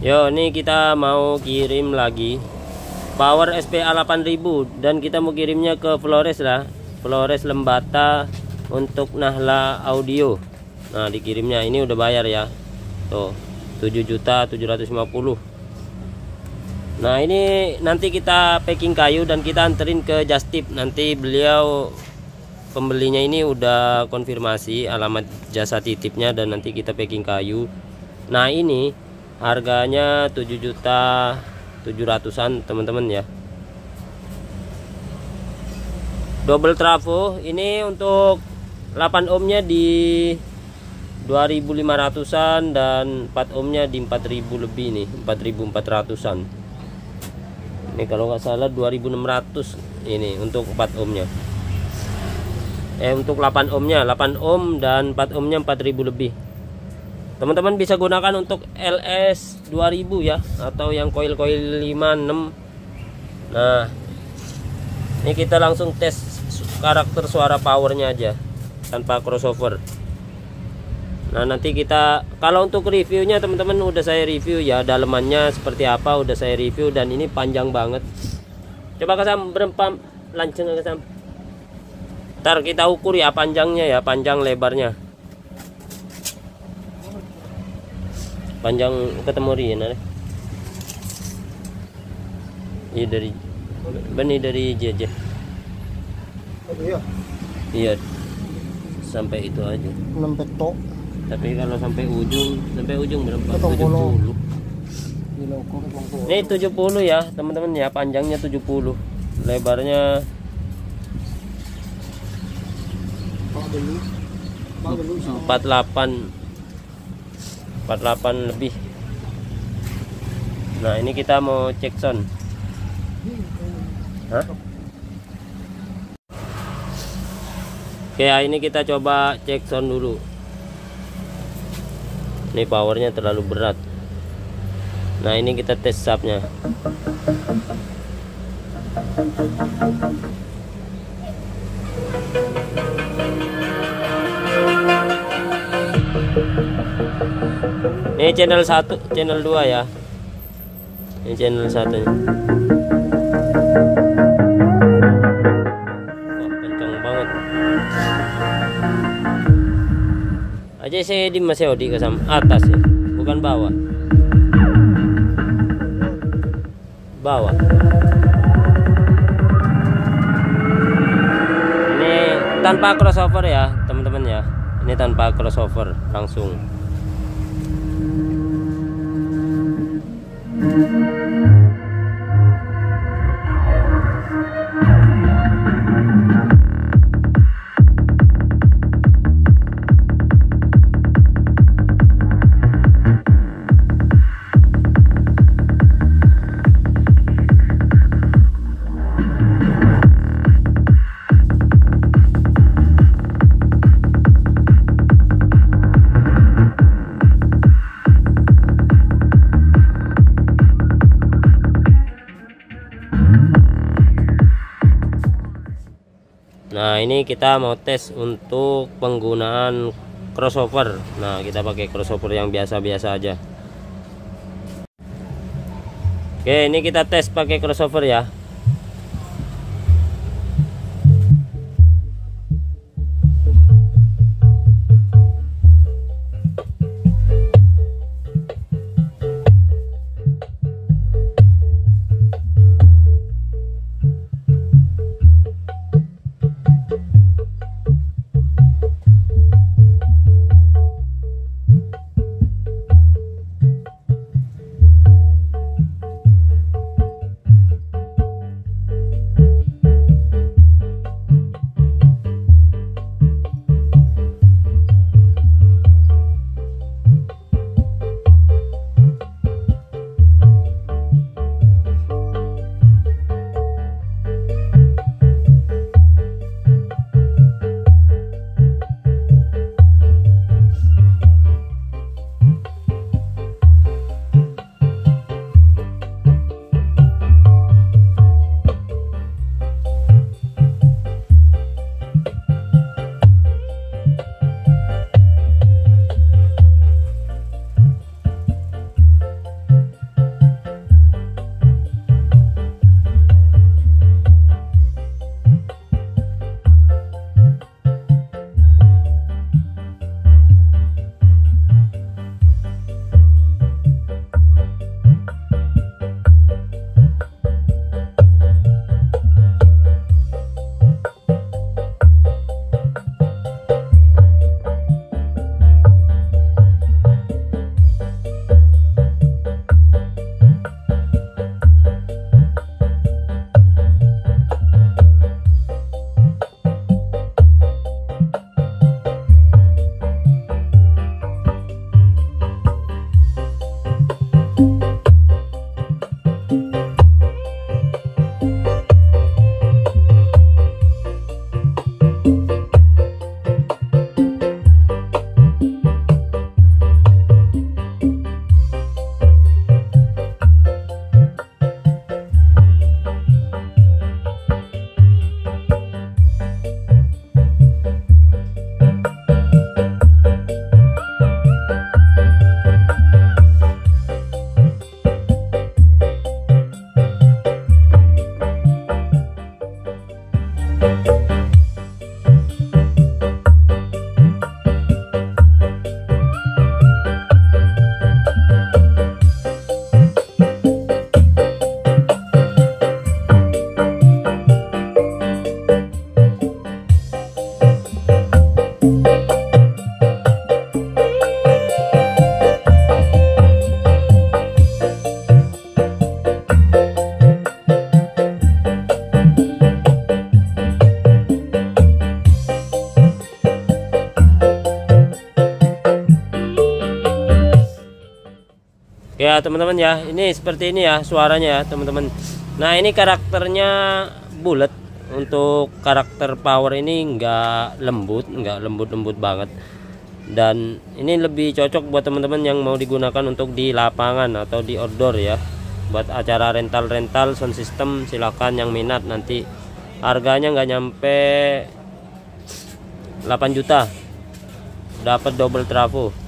Yo, ini kita mau kirim lagi Power SPA 8000 dan kita mau kirimnya ke Flores lah. Flores Lembata untuk Nahla Audio. Nah, dikirimnya ini udah bayar ya. Tuh, 7.750.000. Nah, ini nanti kita packing kayu dan kita anterin ke Just Tip. Nanti beliau pembelinya ini udah konfirmasi alamat jasa titipnya dan nanti kita packing kayu. Nah, ini harganya 7.700.000-an teman-teman ya. Double trafo ini untuk 8 ohmnya di 2.500-an dan 4 ohmnya di 4.000 lebih nih, 4.400-an. Ini kalau nggak salah 2.600 ini untuk 4 ohmnya. Untuk 8 ohmnya, 8 ohm dan 4 ohmnya 4.000 lebih. Teman-teman bisa gunakan untuk LS 2000 ya, atau yang koil-koil 5, 6. Nah, ini kita langsung tes karakter suara powernya aja tanpa crossover. Nah, nanti kita, kalau untuk reviewnya teman-teman udah saya review ya, dalemannya seperti apa udah saya review, dan ini panjang banget. Coba Kasam berempam lanceng Kasam. Ntar kita ukur ya panjangnya ya, panjang lebarnya. Panjang ketemu Rian ada. Iya dari benih dari JJ. Iya. Iya. Sampai itu aja. 6 petok. Tapi kalau sampai ujung berapa? 70. 70. Ini 70 ya, teman-teman ya, panjangnya 70. Lebarnya 48 lebih. Nah, ini kita mau cek sound. Hah? Oke, ini kita coba cek sound dulu. Ini powernya terlalu berat. Nah, ini kita tes subnya. Ini channel 1, channel 2 ya. Ini channel 1-nya. Wah, kencang banget. Aja saya di Mas Yodi ke sama atas ya, bukan bawah. Bawah. Ini tanpa crossover ya, teman-teman ya. Ini tanpa crossover, langsung. Nah, ini kita mau tes untuk penggunaan crossover. Nah, kita pakai crossover yang biasa-biasa aja. Oke, ini kita tes pakai crossover ya. Oke ya teman-teman ya, ini seperti ini ya suaranya ya teman-teman. Nah ini karakternya bulat. Untuk karakter power ini nggak lembut banget, dan ini lebih cocok buat teman-teman yang mau digunakan untuk di lapangan atau di outdoor ya, buat acara rental sound system. Silakan yang minat, nanti harganya nggak nyampe 8 juta dapat double trafo.